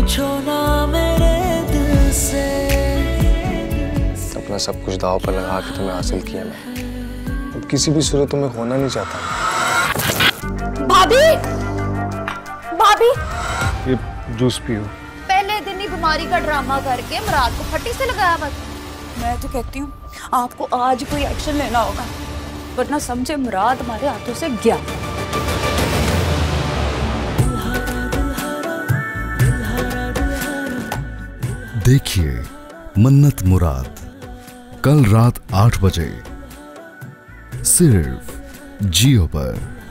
पूछो ना मेरे दिल से। अपना सब कुछ दांव पर लगा के तुम्हें हासिल किया मैं, अब किसी भी सूरत तुम्हें खोना नहीं चाहता। भाभी, भाभी, ये जूस पियो। पहले दिन ही बीमारी का ड्रामा करके मुराद को फटी से लगाया मत। मैं तो कहती हूँ आपको आज कोई एक्शन लेना होगा, वरना समझे मुराद हमारे हाथों से गया। देखिए मन्नत मुराद कल रात 8 बजे सिर्फ जियो पर।